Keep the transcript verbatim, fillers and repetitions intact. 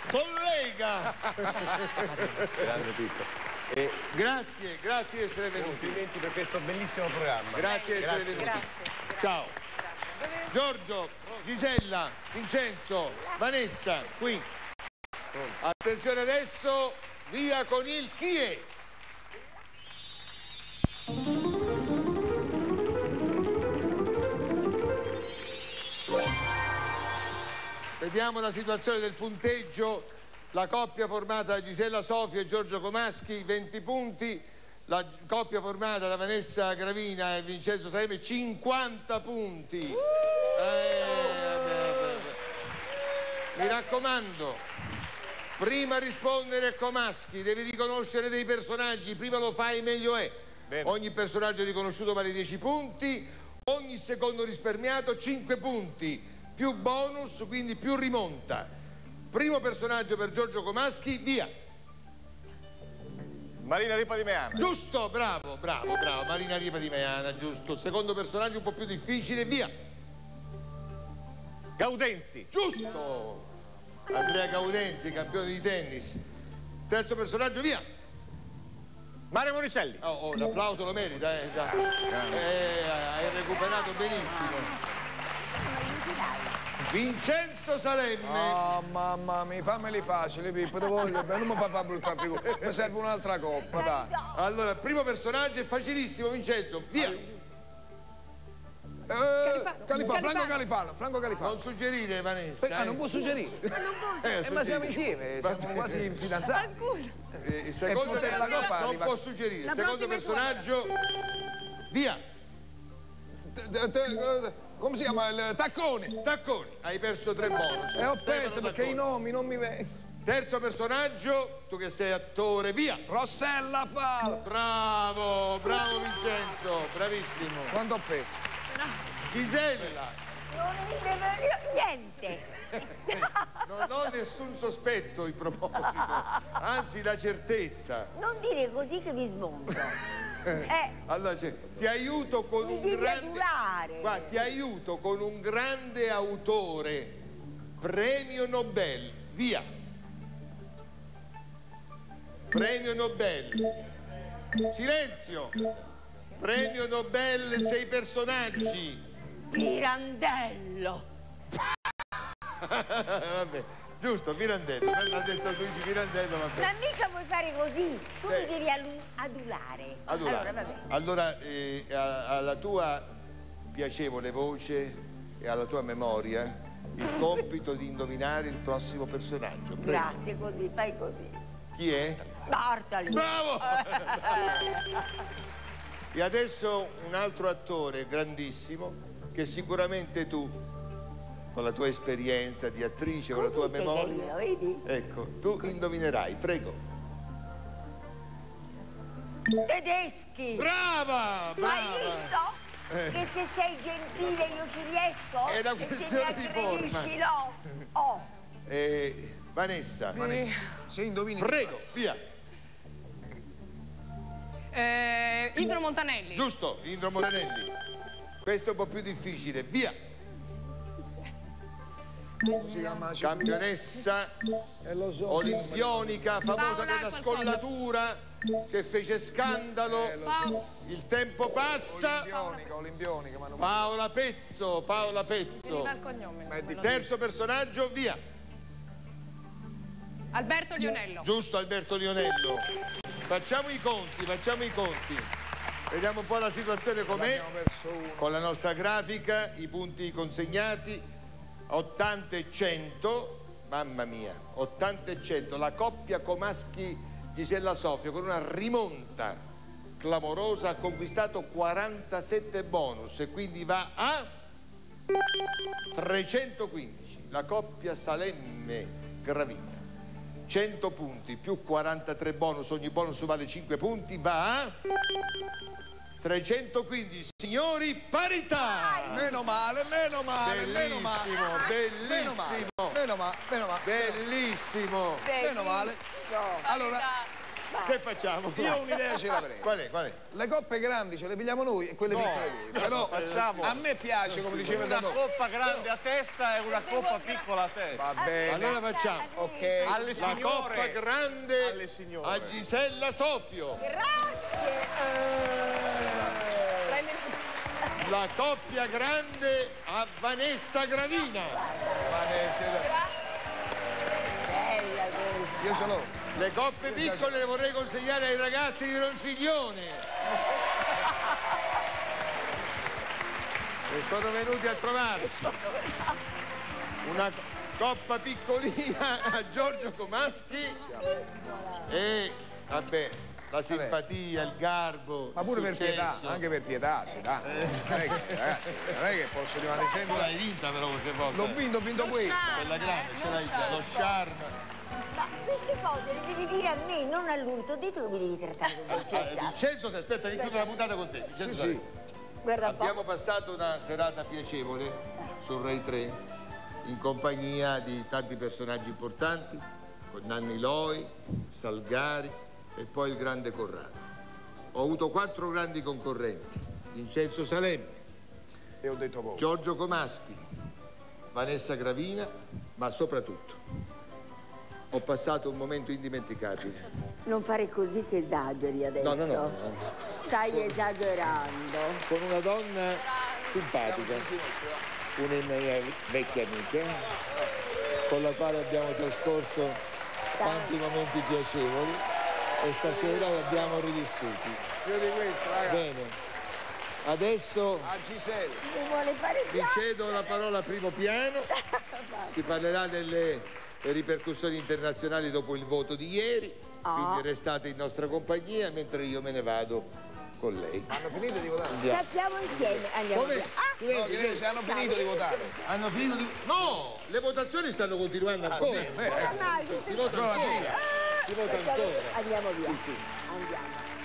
collega. Grande Pippo. Eh, grazie, grazie di essere venuti. Complimenti per questo bellissimo programma. Grazie di essere venuti. Grazie. Ciao. Giorgio, Gisella, Vincenzo, Vanessa, qui. Attenzione adesso, via con il chi è. Vediamo la situazione del punteggio. La coppia formata da Gisella Sofio e Giorgio Comaschi, venti punti. La coppia formata da Vanessa Gravina e Vincenzo Salemme, cinquanta punti. Uh! Eh, vabbè, vabbè, vabbè. Mi raccomando, prima rispondere a Comaschi, devi riconoscere dei personaggi, prima lo fai meglio è. Bene. Ogni personaggio riconosciuto vale dieci punti, ogni secondo risparmiato cinque punti, più bonus, quindi più rimonta. Primo personaggio per Giorgio Comaschi, via. Marina Ripa di Meana. Giusto, bravo, bravo, bravo. Marina Ripa di Meana, giusto. Secondo personaggio un po' più difficile, via. Gaudenzi. Giusto. Andrea Gaudenzi, campione di tennis. Terzo personaggio, via. Mario Monicelli. Oh, oh l'applauso lo merita, eh. eh hai recuperato benissimo. Vincenzo Salemme. Oh mamma mia, fammeli facili, Pippo, non mi fa fare brutta figura. Mi serve un'altra coppa, dai. Allora, primo personaggio è facilissimo, Vincenzo, via. Eh, Califano, Califano, Franco Califano, Franco Califano. Non suggerire, Vanessa. Ah, eh. non può suggerire? Eh, eh, ma siamo insieme, siamo quasi fidanzati. Ma scusa. Eh, il secondo E la coppa non arriva. può suggerire. La Secondo personaggio, via. Come si chiama? Il Tacconi. Tacconi, hai perso tre bonus. E ho Stefano perso perché Tacconi. i nomi non mi vengono. Terzo personaggio, tu che sei attore, via. Rossella Fal. Bravo, bravo Vincenzo, bravissimo. Quanto ho perso? Gisella. Non mi venuto niente. Non ho nessun sospetto in proposito, anzi la certezza. Non dire così che mi smonto. Eh, Allora, cioè, ti aiuto con mi un devi grande... adulare. Guarda, ti aiuto con un grande autore, premio Nobel, via. Premio Nobel. Silenzio. Premio Nobel, sei personaggi. Pirandello. Vabbè, giusto, Pirandello, l'ha detto Luigi Pirandello, vabbè. Ma mica puoi fare così. Tu Sì. mi devi alu- adulare. Allora, Allora, vabbè. allora eh, a- alla tua piacevole voce e alla tua memoria il compito di indovinare il prossimo personaggio. Prego. Grazie, così, fai così. Chi è? Bartali. Bravo! E adesso un altro attore grandissimo che sicuramente tu, con la tua esperienza di attrice, con la tua Così sei memoria, carino, vedi? ecco, tu indovinerai, prego. Tedeschi. Brava, brava. Hai visto? Eh. Che se sei gentile io ci riesco? È una e se mi questione di aggredisci forma. no. Oh. Eh, Vanessa, Vanessa. Se indovini. prego, via. Eh, Indro Montanelli. Giusto, Indro Montanelli. Questo è un po' più difficile, via. Si chiama Campionessa Eh, lo so. olimpionica, famosa Paola per la qualcosa. scollatura, che fece scandalo. Eh, lo Paolo. Il tempo passa. Olimpionica, olimpionica, ma non... Paola Pezzo, Paola Pezzo. Veniva il cognome. Ma è difficile. Terzo personaggio, via. Alberto Lionello. Giusto, Alberto Lionello. Facciamo i conti, facciamo i conti. Vediamo un po' la situazione com'è. Abbiamo perso uno. Con la nostra grafica, i punti consegnati, ottanta e cento, mamma mia, ottanta e cento, la coppia Comaschi-Gisella Sofio con una rimonta clamorosa ha conquistato quarantasette bonus e quindi va a trecentoquindici. La coppia Salemme-Gravina, cento punti più quarantatré bonus, ogni bonus vale cinque punti, va a trecentoquindici. Signori, parità! Meno male, meno male, meno male. Bellissimo, Meno male, bellissimo, meno male, meno male. bellissimo. Meno male. Allora, Che facciamo? Io un'idea ce l'avrei. Qual è? Qual è? Le coppe grandi ce le pigliamo noi e quelle No, piccole lui. Però facciamo a me piace, come diceva una Danò. coppa grande a testa e una coppa piccola a testa. Va bene. Allora facciamo. Ok. Alle La signore. coppa grande Alle signore. a Gisella Sofio. Grazie. Eh, Prendi La coppia grande a Vanessa Gravina. bella questa. Io ce l'ho. Le coppe piccole le vorrei consegnare ai ragazzi di Ronciglione. E sono venuti a trovarci. Una coppa piccolina a Giorgio Comaschi. E vabbè, la simpatia, il garbo. Ma pure il per pietà, successo. anche per pietà, si dà. Non è che, ragazzi, non è che posso rimanere senza. L'hai vinta però qualche volta. L'ho vinto, ho vinto questa. Quella grande, ce l'hai già. Lo charme. Ma queste cose le devi dire a me, non a lui. Ti ho detto che mi devi trattare con Ah, dolcezza. Vincenzo, se aspetta di chiudere la puntata con te. Vincenzo, Sì, Salvi. sì. Guarda un po'. Abbiamo passato una serata piacevole su Rai tre in compagnia di tanti personaggi importanti, con Nanni Loi, Salgari e poi il grande Corrado. Ho avuto quattro grandi concorrenti: Vincenzo Salemme, E ho detto poco. Giorgio Comaschi, Vanessa Gravina, ma soprattutto ho passato un momento indimenticabile. Non fare così che esageri adesso. No, no, no, no. Stai esagerando. Con una donna simpatica, una mia vecchia amica, con la quale abbiamo trascorso tanti momenti piacevoli e stasera li abbiamo rivissuti. Più di questo, ragazzi. Bene, adesso A Gisella. Mi vuole fare vi piangere. cedo la parola a primo piano, si parlerà delle ripercussioni internazionali dopo il voto di ieri, quindi restate in nostra compagnia mentre io me ne vado con lei. Hanno finito di votare? Scappiamo insieme. Andiamo Come? via. Ah, No, chiedevo se hanno finito di votare. Hanno finito di... No, le votazioni stanno continuando ancora. Beh, oramai. Si vota ancora. Si vota ancora. Andiamo via. Andiamo.